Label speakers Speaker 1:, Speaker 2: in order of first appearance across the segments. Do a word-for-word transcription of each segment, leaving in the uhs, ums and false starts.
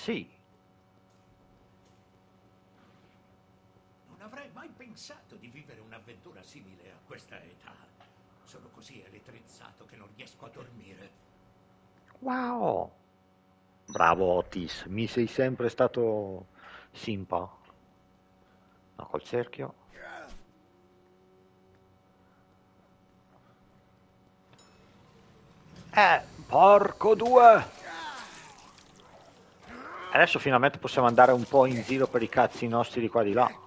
Speaker 1: Sì.
Speaker 2: Non avrei mai pensato di vivere un'avventura simile a questa età. Sono così elettrizzato che non riesco a dormire.
Speaker 1: Wow. Bravo Otis, mi sei sempre stato simpa. No, col cerchio. Eh, porco due! Adesso finalmente possiamo andare un po' in giro per i cazzi nostri di qua di là.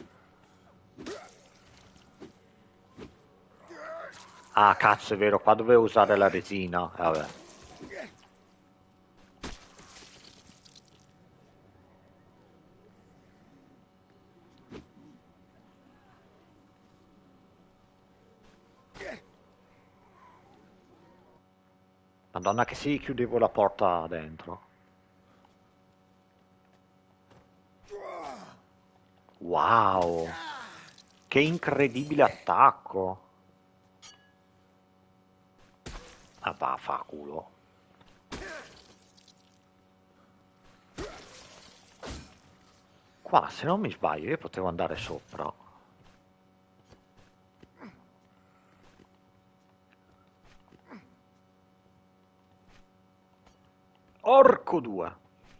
Speaker 1: Ah, cazzo, è vero, qua dovevo usare la resina. Eh, vabbè. Madonna che sì, chiudevo la porta dentro. Wow! Che incredibile attacco! Ah, vaffanculo. Qua, se non mi sbaglio, io potevo andare sopra. Orco due!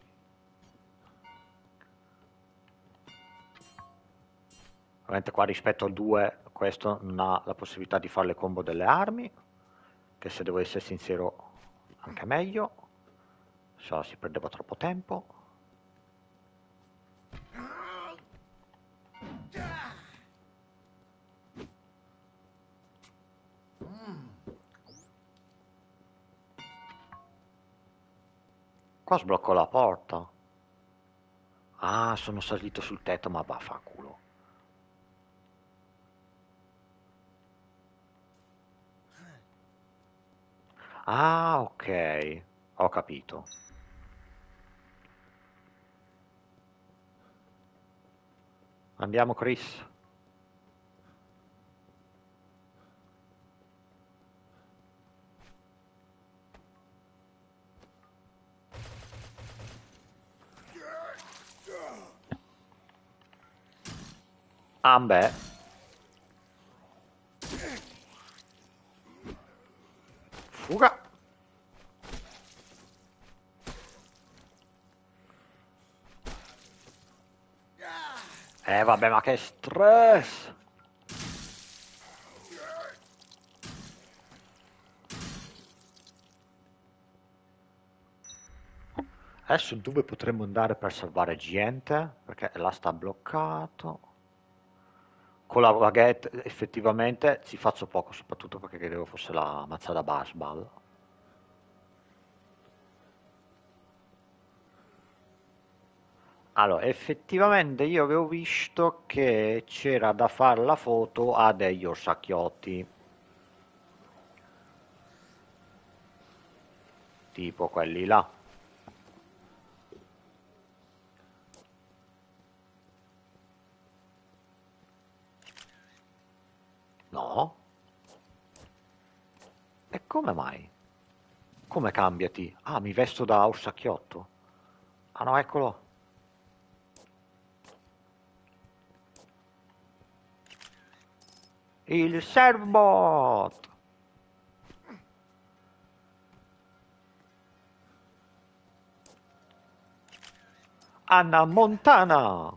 Speaker 1: Ovviamente qua rispetto al due, questo non ha la possibilità di fare le combo delle armi, che se devo essere sincero anche meglio, se no si perdeva troppo tempo. Qua sblocco la porta. Ah, sono salito sul tetto, ma vaffanculo. Ah, ok. Ho capito. Andiamo, Chris. Ah, beh. Fuga. Eh, vabbè, ma che stress. Adesso dove potremmo andare per salvare gente? Perché là sta bloccato. Con la baguette effettivamente ci faccio poco, soprattutto perché credevo fosse la mazza da baseball. Allora, effettivamente io avevo visto che c'era da fare la foto a degli orsacchiotti, tipo quelli là. No? E come mai? Come cambiati? Ah, mi vesto da orsacchiotto. Ah no, eccolo. Il servbot! Anna Montana!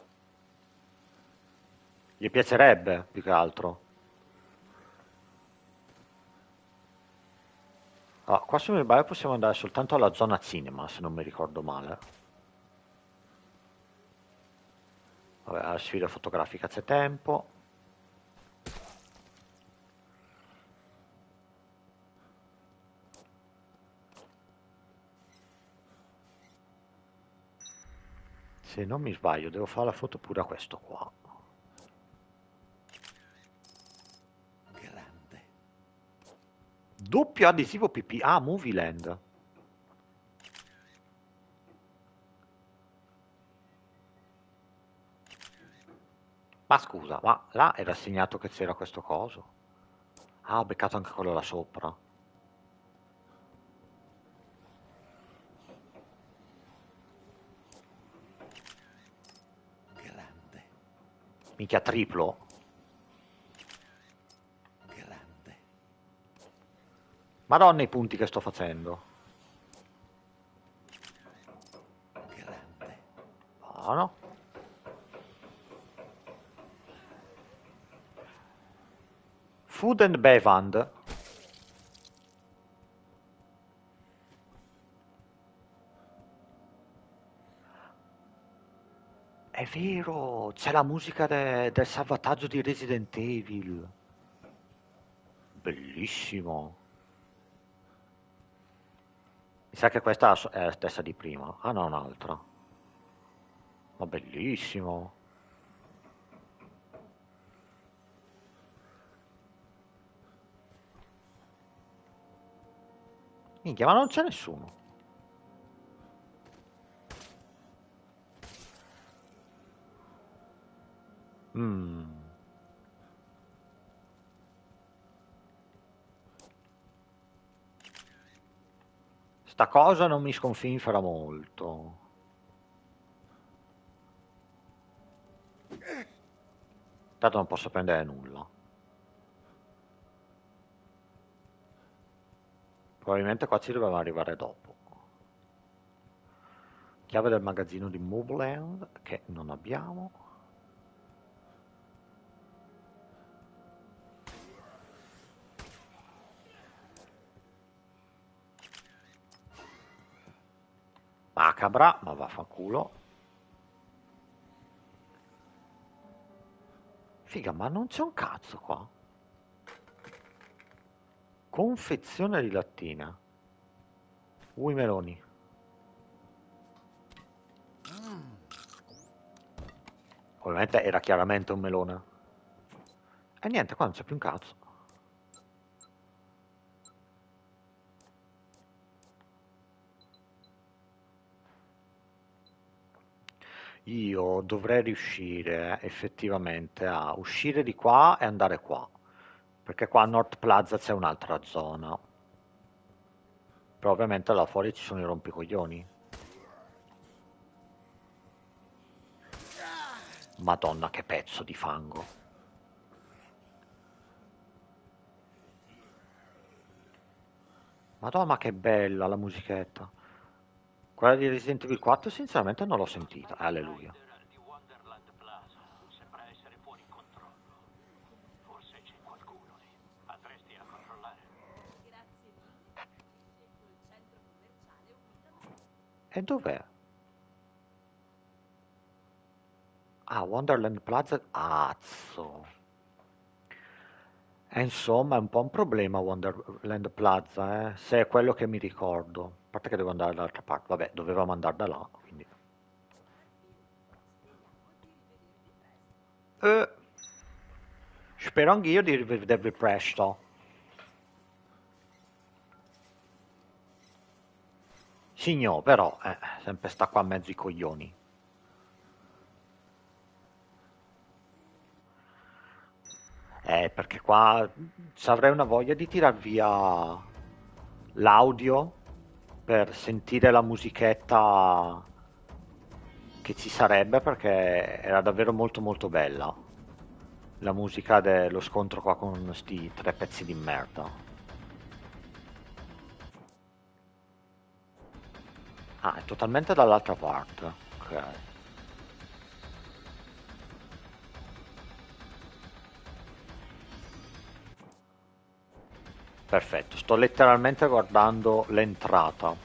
Speaker 1: Gli piacerebbe, più che altro. Ah, qua se non mi sbaglio possiamo andare soltanto alla zona cinema, se non mi ricordo male. Vabbè, la sfida fotografica c'è tempo. Se non mi sbaglio, devo fare la foto pure a questo qua.
Speaker 2: Grande.
Speaker 1: Doppio adesivo P P. Ah, Movieland. Ma scusa, ma là era segnato che c'era questo coso. Ah, ho beccato anche quello là sopra. Minchia, triplo.
Speaker 2: Grande.
Speaker 1: Madonna i punti che sto facendo.
Speaker 2: Grande.
Speaker 1: Buono. Food and Bevand. È vero, c'è la musica de- del salvataggio di Resident Evil. Bellissimo. Mi sa che questa è la stessa di prima. Ah no, un'altra. Ma bellissimo. Minchia, ma non c'è nessuno. Mm. Sta cosa non mi sconfinfera molto. Tanto non posso prendere nulla. Probabilmente qua ci dobbiamo arrivare dopo. Chiave del magazzino di Moveland, che non abbiamo. Macabra, ma vaffanculo. Figa, ma non c'è un cazzo qua. Confezione di lattina. Ui meloni. Ovviamente era chiaramente un melone. E niente, qua non c'è più un cazzo. Io dovrei riuscire effettivamente a uscire di qua e andare qua. Perché qua a North Plaza c'è un'altra zona. Però ovviamente là fuori ci sono i rompicoglioni. Madonna, che pezzo di fango. Madonna, ma che bella la musichetta. Quella di Resident Evil quattro sinceramente non l'ho sentita. Alleluia.
Speaker 3: Di Wonderland Plaza. Sembra essere fuori controllo. Forse c'è qualcuno lì. Andresti a controllare?
Speaker 4: Grazie mille. Scelgo il centro commerciale ubicamente.
Speaker 1: E dov'è? Ah, Wonderland Plaza. Azzo. E insomma è un po' un problema Wonderland Plaza, eh? Se è quello che mi ricordo. A parte che devo andare dall'altra parte. Vabbè, dovevamo andare da là, quindi. Eh, spero anch'io di rivedervi presto. Signor, però, eh, sempre sta qua a mezzo i coglioni. Eh, perché qua ci avrei una voglia di tirar via l'audio per sentire la musichetta che ci sarebbe, perché era davvero molto molto bella. La musica dello scontro qua con sti tre pezzi di merda. Ah, è totalmente dall'altra parte. Ok. Perfetto, sto letteralmente guardando l'entrata.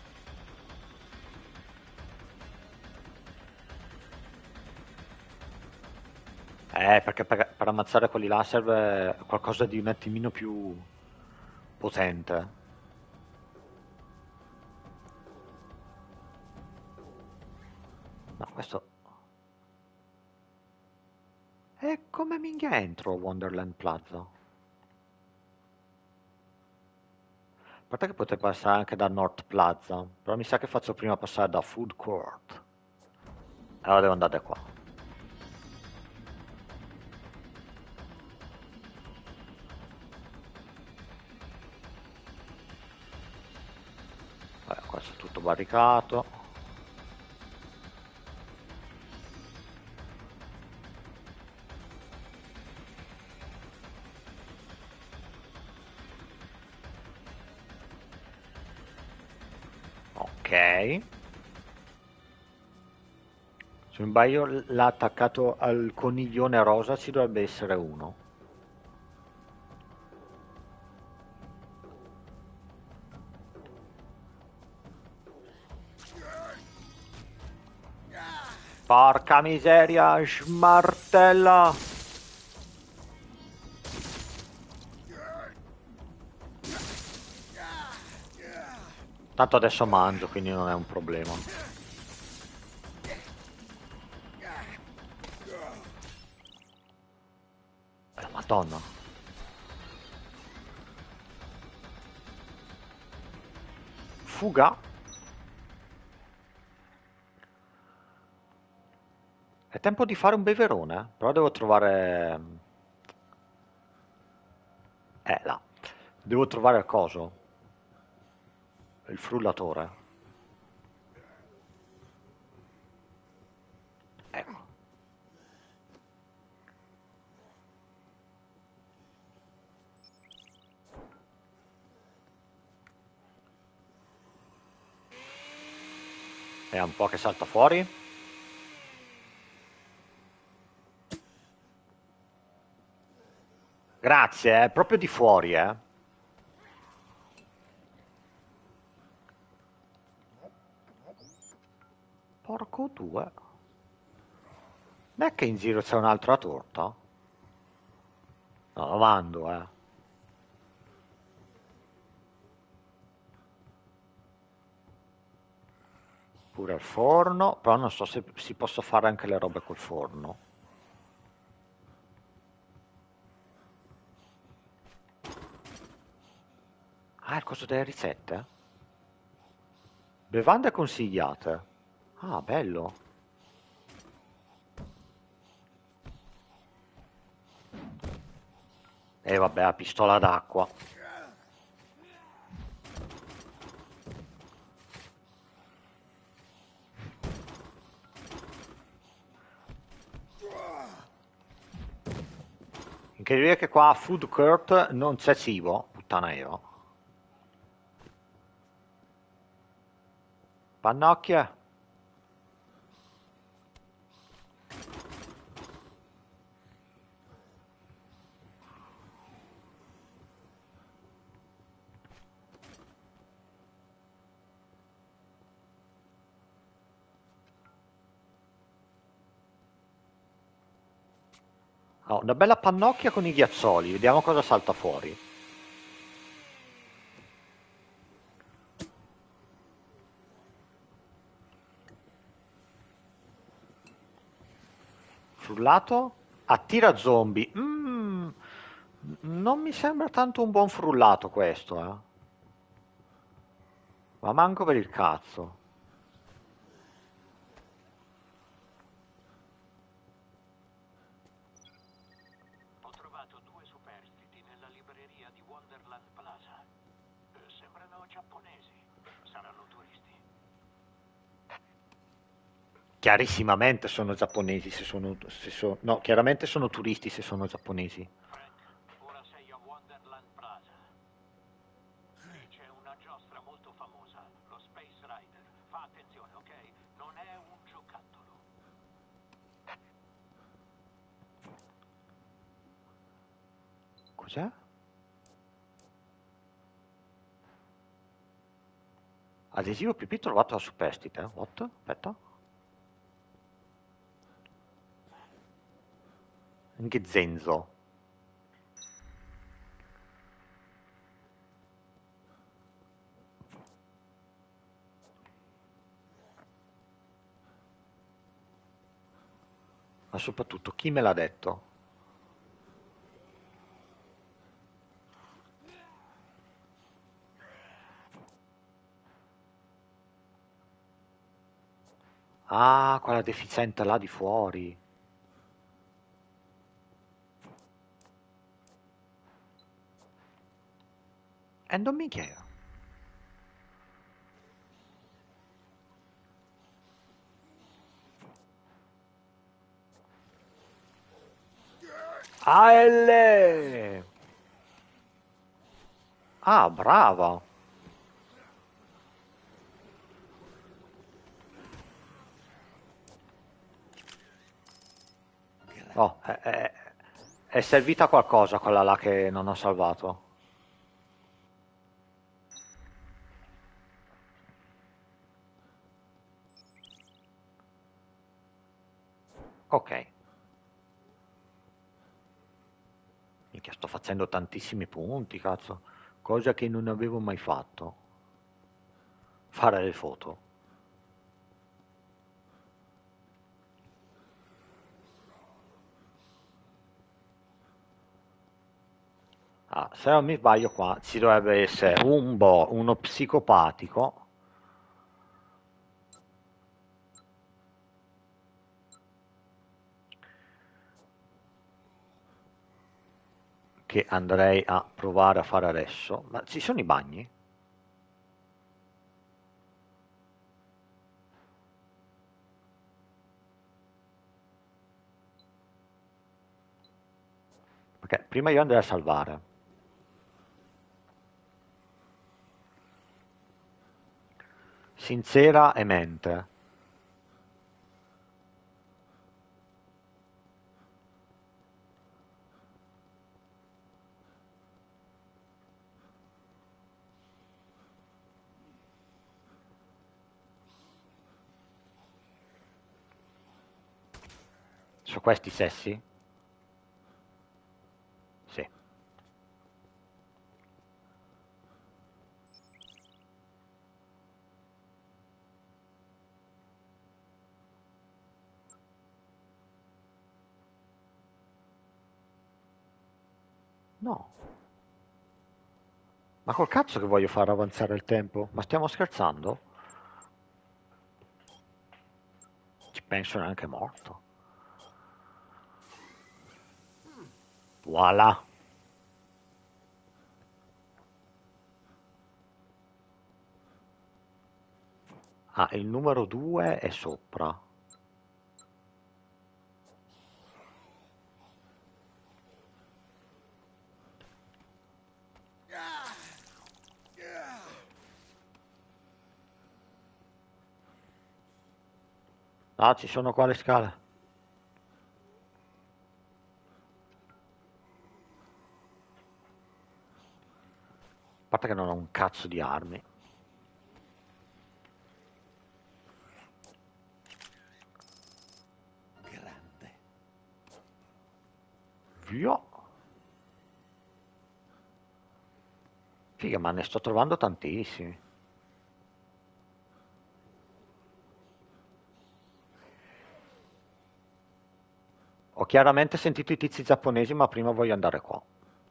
Speaker 1: Eh, perché per, per ammazzare quelli là serve qualcosa di un attimino più potente. No, questo... E come minchia entro a Wonderland Plaza? A parte che potrebbe passare anche da North Plaza, però mi sa che faccio prima passare da Food Court. Allora devo andare da qua. Vabbè, qua c'è tutto barricato. Se non sbaglio l'ha attaccato al coniglione rosa, ci dovrebbe essere uno. Porca miseria, smartella! Tanto adesso mangio, quindi non è un problema. Eh, Madonna. Fuga. È tempo di fare un beverone, però devo trovare... Eh, là. Devo trovare il coso. Il frullatore. Ecco. È un po' che salta fuori. Grazie, è proprio di fuori, eh. Porco due. Non è che in giro c'è un'altra torta? No, lo mando, eh. Pure il forno, però non so se si possa fare anche le robe col forno. Ah, il coso delle ricette? Bevande consigliate. Ah, bello. E vabbè, la pistola d'acqua. Incredibile che qua a Food Court non c'è cibo, puttana io. Pannocchie. Oh, una bella pannocchia con i ghiaccioli, vediamo cosa salta fuori. Frullato? Attira zombie. Mm, non mi sembra tanto un buon frullato questo, eh. Ma manco per il cazzo.
Speaker 3: Ho trovato due superstiti nella libreria di Wonderland Plaza. Eh, Sembrano giapponesi. Saranno turisti.
Speaker 1: Chiarissimamente sono giapponesi se sono, se so- no, chiaramente sono turisti se sono giapponesi.
Speaker 3: Frank, ora sei a Wonderland Plaza. Qui c'è una giostra molto famosa, lo Space Rider. Fa attenzione, ok? Non è un giocattolo.
Speaker 1: Cos'è? Adesivo P P trovato a superstite. What? Aspetta. Anche Zenzo. Ma soprattutto chi me l'ha detto? Ah, quella deficiente là di fuori. E non mica. A L! Ah, brava. Oh, è, è- è servita a qualcosa quella là che non ho salvato. Ok. Minchia, sto facendo tantissimi punti, cazzo. Cosa che non avevo mai fatto. Fare le foto. Ah, se non mi sbaglio qua ci dovrebbe essere un bo, uno psicopatico che andrei a provare a fare adesso. Ma ci sono i bagni? Perché prima io andrei a salvare. Sincera e mente. Su questi sessi? Sì. No. Ma col cazzo che voglio far avanzare il tempo? Ma stiamo scherzando? Ci penso neanche morto. Voilà. Ah, il numero due è sopra. Ah, ci sono qua le scale. A parte che non ho un cazzo di armi.
Speaker 2: Grande.
Speaker 1: Via. Figa, ma ne sto trovando tantissimi. Ho chiaramente sentito i tizi giapponesi, ma prima voglio andare qua.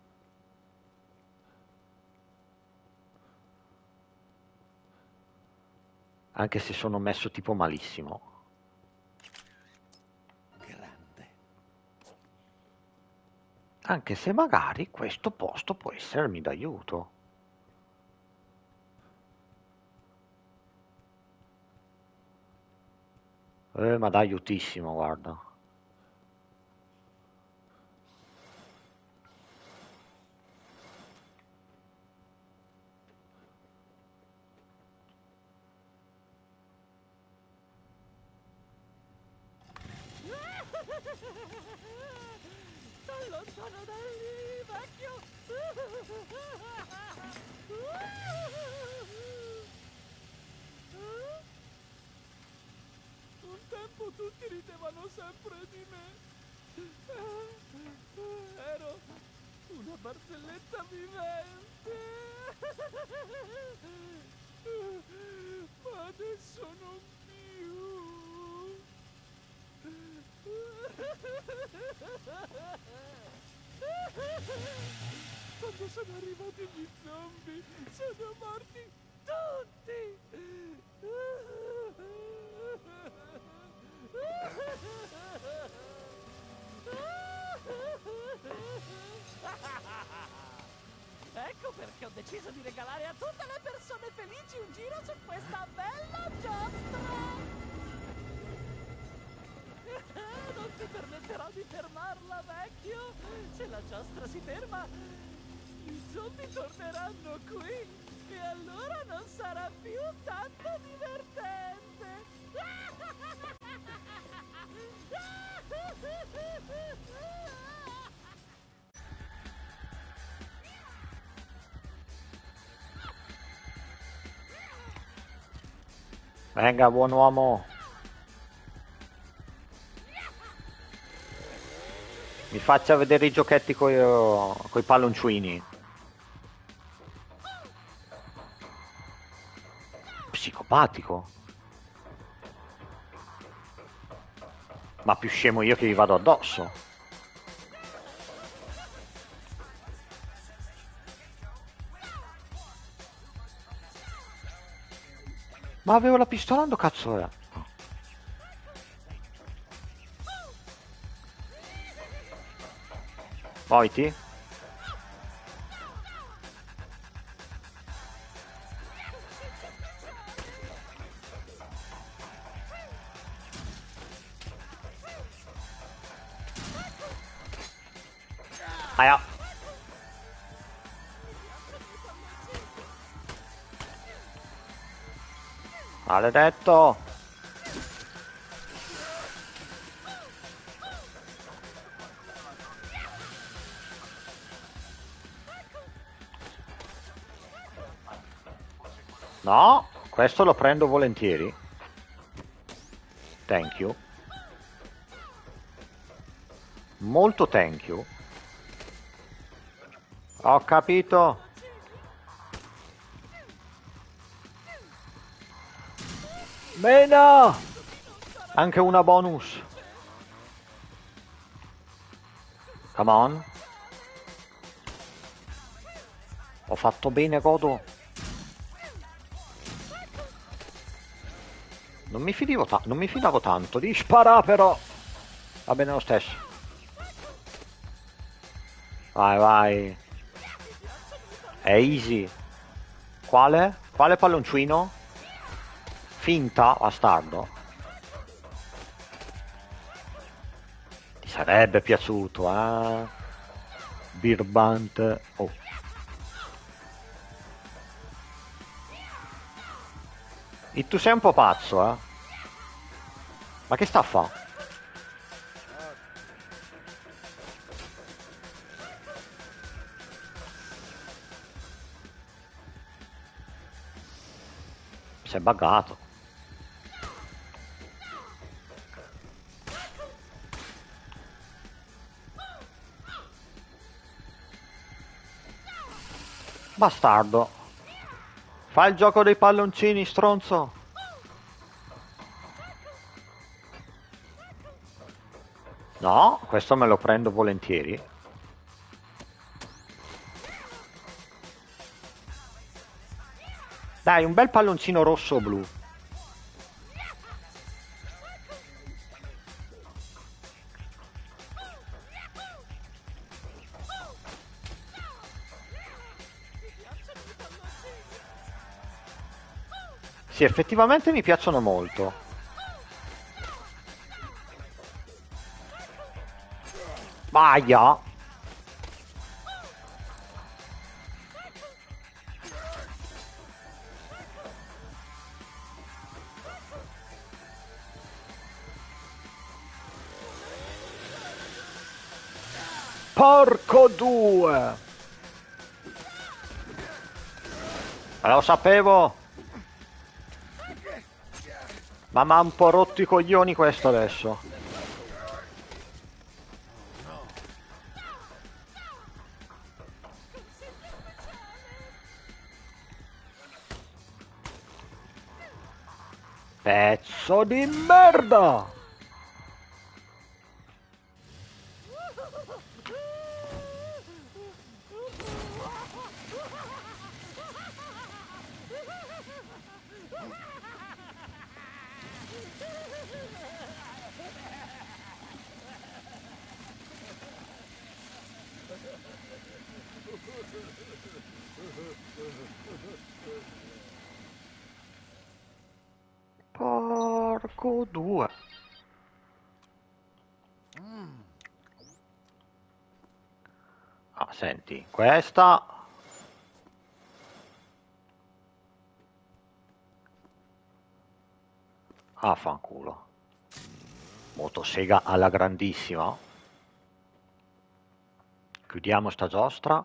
Speaker 1: Anche se sono messo tipo malissimo.
Speaker 2: Grande.
Speaker 1: Anche se magari questo posto può essermi d'aiuto. Eh, ma da aiutissimo, guarda.
Speaker 4: Sta lontano da lì, vecchio! Un tempo tutti ridevano sempre di me. Ero una barzelletta vivente. Ma adesso non più. Quando sono arrivati gli zombie, sono morti tutti! Ecco perché ho deciso di regalare a tutte le persone felici un giro su questa bella giostra! Non ti permetterò di fermarla, vecchio! Se la giostra si ferma, i zombie torneranno qui e allora non sarà più tanto divertente!
Speaker 1: Venga, buon uomo. Mi faccia vedere i giochetti coi, coi palloncini. Psicopatico. Ma più scemo io che vi vado addosso. Ma avevo la pistola, dove cazzo era? Muoviti. Aia. Maledetto. No, questo lo prendo volentieri. Thank you. Molto thank you. Ho capito. Mena! Anche una bonus. Come on. Ho fatto bene, godo. Non mi fidavo, ta non mi fidavo tanto di sparare, però. Va bene lo stesso. Vai, vai. È easy. Quale? Quale palloncino? Finta, bastardo. Ti sarebbe piaciuto, eh? Birbante. Oh. E tu sei un po' pazzo, eh? Ma che sta a fa? Si è buggato. Bastardo. Fai il gioco dei palloncini, stronzo. No, questo me lo prendo volentieri. Dai, un bel palloncino rosso o blu. Sì, effettivamente mi piacciono molto. Vaia! Porco due! Ma lo sapevo! Ma m'ha un po' rotto i coglioni questo adesso. Pezzo di merda! Porco due. Ah, senti, questa... Ah, fanculo. Motosega alla grandissima. Chiudiamo sta giostra.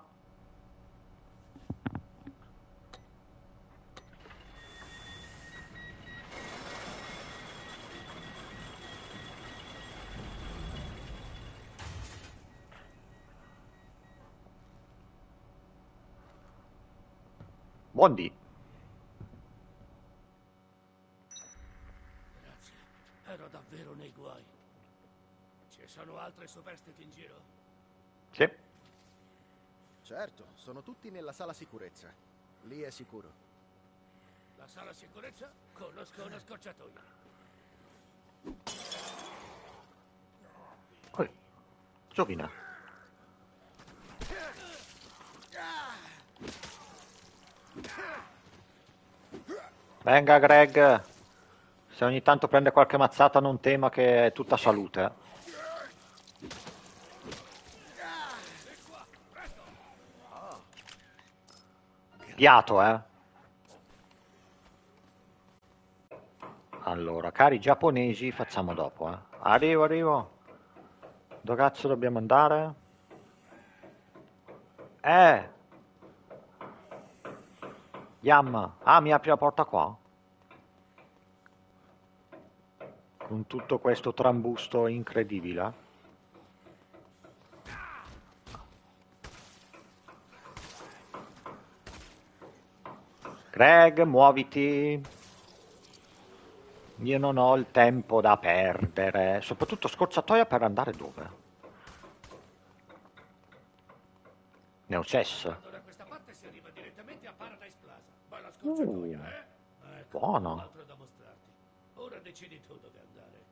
Speaker 1: Buon dì.
Speaker 2: Grazie, ero davvero nei guai. Ci sono altre superstiti in giro?
Speaker 1: Sì.
Speaker 5: Certo, sono tutti nella sala sicurezza. Lì è sicuro.
Speaker 2: La sala sicurezza? Conosco una scorciatoia.
Speaker 1: Oh, giovina. Venga Greg. Se ogni tanto prende qualche mazzata non tema che è tutta salute. Piato, eh. Allora, cari giapponesi, facciamo dopo, eh. Arrivo, arrivo. Dove cazzo dobbiamo andare? Eh. Yam. Ah, mi apri la porta qua? Con tutto questo trambusto incredibile. Greg, muoviti. Io non ho il tempo da perdere. Soprattutto scorciatoia per andare dove? Neocess.
Speaker 2: Da questa parte si arriva direttamente a Paradise Plaza. Bella scorciatoia,
Speaker 1: Uh,
Speaker 2: eh? Ecco,
Speaker 1: buono.
Speaker 2: altro da mostrarti. Ora decidi tu dove andare.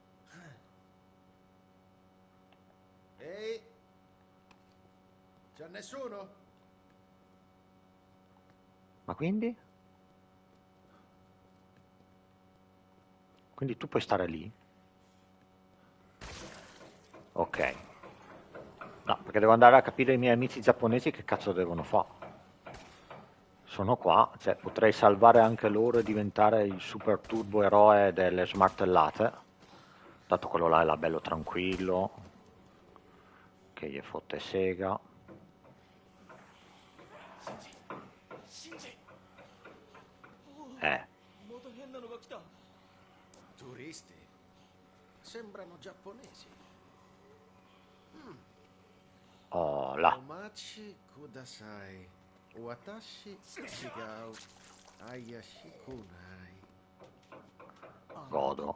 Speaker 5: Ehi! C'è nessuno?
Speaker 1: Ma quindi? Quindi tu puoi stare lì? Ok. No, perché devo andare a capire i miei amici giapponesi che cazzo devono fare. Sono qua, cioè potrei salvare anche loro e diventare il super turbo eroe delle smartellate. Dato quello là è la bello tranquillo, che gli fotte sega. Eh.
Speaker 5: Turisti? Sembrano giapponesi.
Speaker 1: Oh, là.
Speaker 5: Omachi kudasai. Watashi chigau. Ayashi kunai.
Speaker 1: Godo.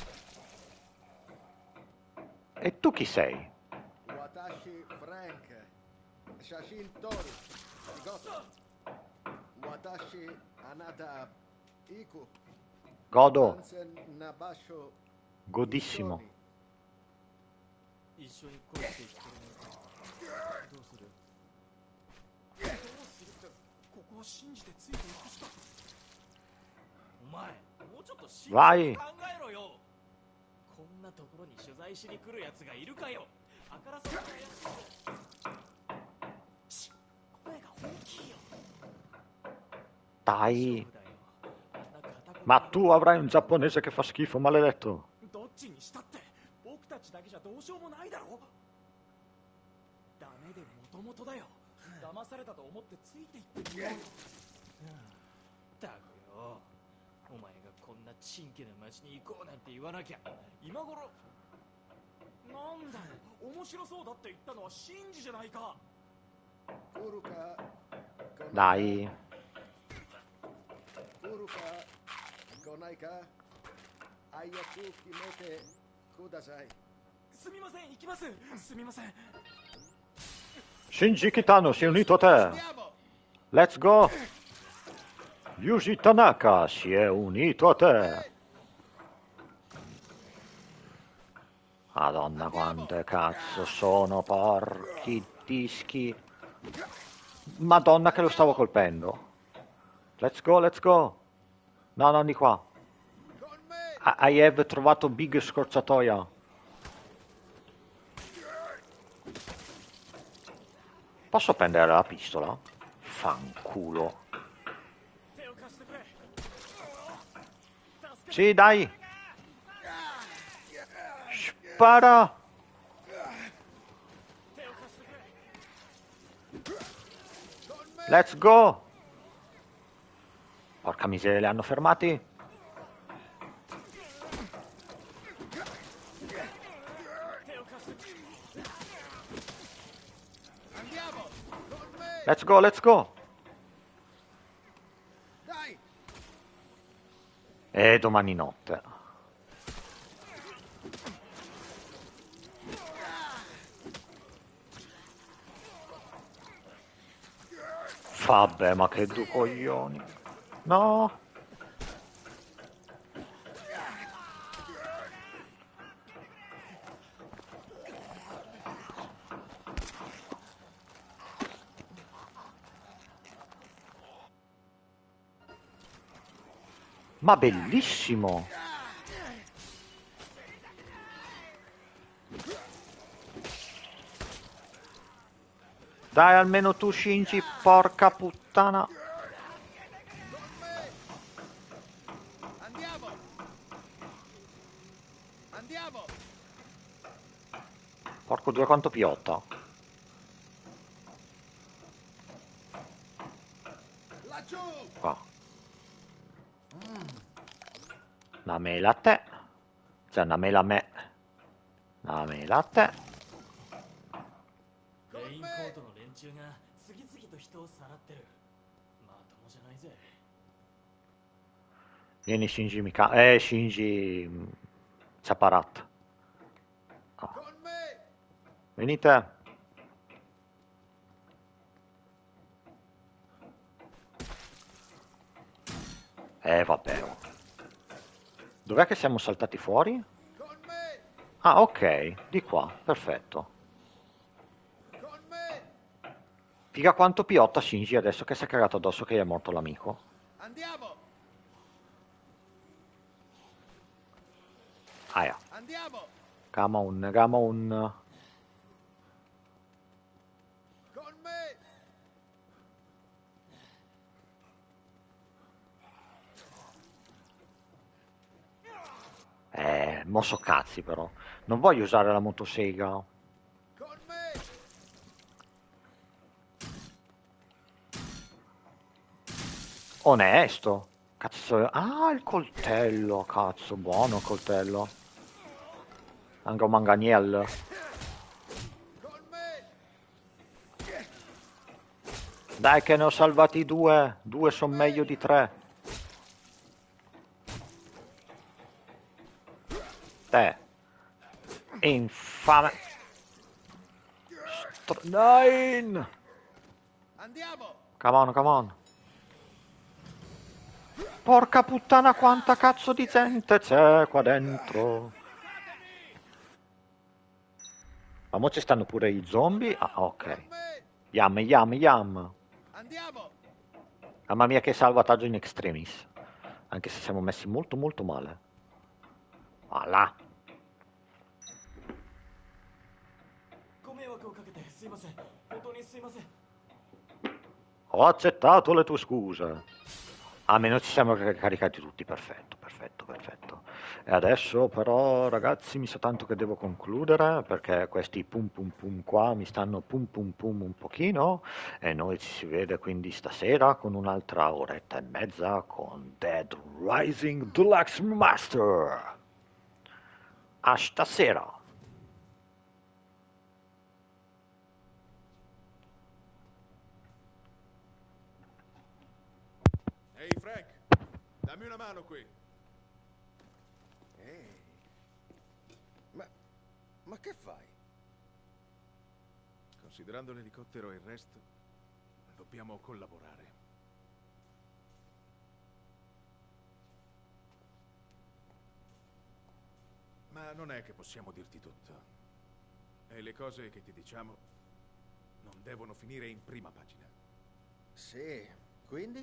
Speaker 1: E tu chi sei?
Speaker 5: Watashi Frank. Shashin Tori. Shigoto. Watashi Anata Iku.
Speaker 1: Godo.
Speaker 5: Hansen Nabasho.
Speaker 1: Godissimo. Vai.
Speaker 4: こんなところに取材しに来るやつがいるかよ。あからさまな怪しい。し、声が大きいよ。
Speaker 1: Dai. Ma tu avrai un giapponese che fa schifo, maledetto.
Speaker 4: どっちにしたって僕たちだけじゃどうしようもないだろ。ダメでもともとだよ。騙されたと思ってついていってみよう。ったくよ。お前がこんなちんけな町に行こうなんて言わなきゃ今頃。なんだよ、面白そうだって言ったのはシンジじゃないか。
Speaker 1: Dai.
Speaker 5: Kuruka Konaika Ayaku Kimete Kudasai.
Speaker 4: すみません、行きます。すみません。
Speaker 1: Shinji Kitano si è unito a te. Let's go. Yuji Tanaka si è unito a te. Madonna quante cazzo sono, porchi dischi. Madonna che lo stavo colpendo. Let's go, let's go. No, no, di qua. I, I have trovato big scorciatoia. Posso prendere la pistola? Fanculo. Sì, dai. Spara. Let's go. Porca miseria, li hanno fermati. Let's go, let's go. E domani notte. Vabbè, ma che due coglioni. No. Ma bellissimo. Dai, almeno tu, Shinji, porca puttana.
Speaker 5: Andiamo! Andiamo!
Speaker 1: Porco due, quanto piotta.
Speaker 5: Laggiù!
Speaker 1: Qua. Una mela a te. Cioè, una mela a me. Una mela a te.
Speaker 4: レインコートの連中が次々と人をさらってる。まともじゃないぜ。
Speaker 1: Vieni, Shinji Mika. Eh, Shinji... Chaparat. Ah.
Speaker 5: Con me!
Speaker 1: Venite. Eh, vabbè. Dov'è che siamo saltati fuori?
Speaker 5: Con me!
Speaker 1: Ah, ok. Di qua. Perfetto.
Speaker 5: Con me!
Speaker 1: Figa quanto piotta Shinji adesso che si è cagato addosso che gli è morto l'amico.
Speaker 5: Andiamo!
Speaker 1: Aia.
Speaker 5: Andiamo!
Speaker 1: Gamma un, gamma un.
Speaker 5: Con me!
Speaker 1: Eh, mosso cazzi però. Non voglio usare la motosega.
Speaker 5: Con me!
Speaker 1: Onesto. Cazzo. Ah, il coltello. Cazzo, buono il coltello. Anche un manganiello.
Speaker 5: Con me!
Speaker 1: Dai che ne ho salvati due. Due sono meglio di tre. Te. Infame. Str- Nine.
Speaker 5: Andiamo!
Speaker 1: Come on, come on. Porca puttana quanta cazzo di gente c'è qua dentro. Ma mo ci stanno pure i zombie? Ah, ok.
Speaker 5: Con me!
Speaker 1: Yam, yam, yam.
Speaker 5: Andiamo!
Speaker 1: Mamma mia che salvataggio in extremis. Anche se siamo messi molto molto male. Ah là.
Speaker 4: ご迷惑をかけてすいません。本当にすいません。
Speaker 1: Ho accettato le tue scuse. Almeno ci siamo car- caricati tutti, perfetto, perfetto, perfetto. E adesso però ragazzi mi sa tanto che devo concludere perché questi pum pum pum qua mi stanno pum pum pum un pochino e noi ci si vede quindi stasera con un'altra oretta e mezza con Dead Rising Deluxe Master. A stasera.
Speaker 6: Ehi Frank, dammi una mano qui.
Speaker 5: Ehi. Ma... ma che fai?
Speaker 6: Considerando l'elicottero e il resto, dobbiamo collaborare. Ma non è che possiamo dirti tutto. E le cose che ti diciamo non devono finire in prima pagina.
Speaker 5: Sì, quindi?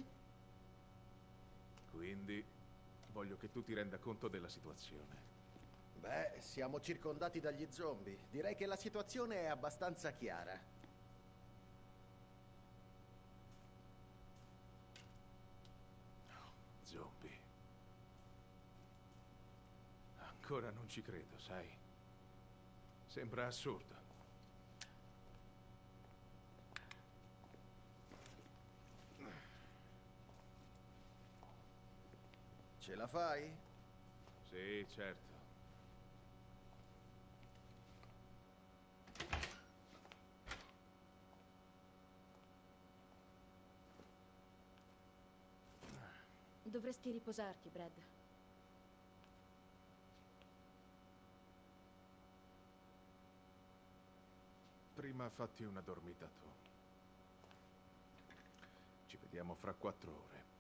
Speaker 6: Quindi voglio che tu ti renda conto della situazione.
Speaker 5: Beh, siamo circondati dagli zombie. Direi che la situazione è abbastanza chiara.
Speaker 6: Zombie. Ancora non ci credo, sai? Sembra assurdo.
Speaker 5: Ce la fai?
Speaker 6: Sì, certo.
Speaker 7: Dovresti riposarti, Brad.
Speaker 6: Prima fatti una dormita tu. Ci vediamo fra quattro ore.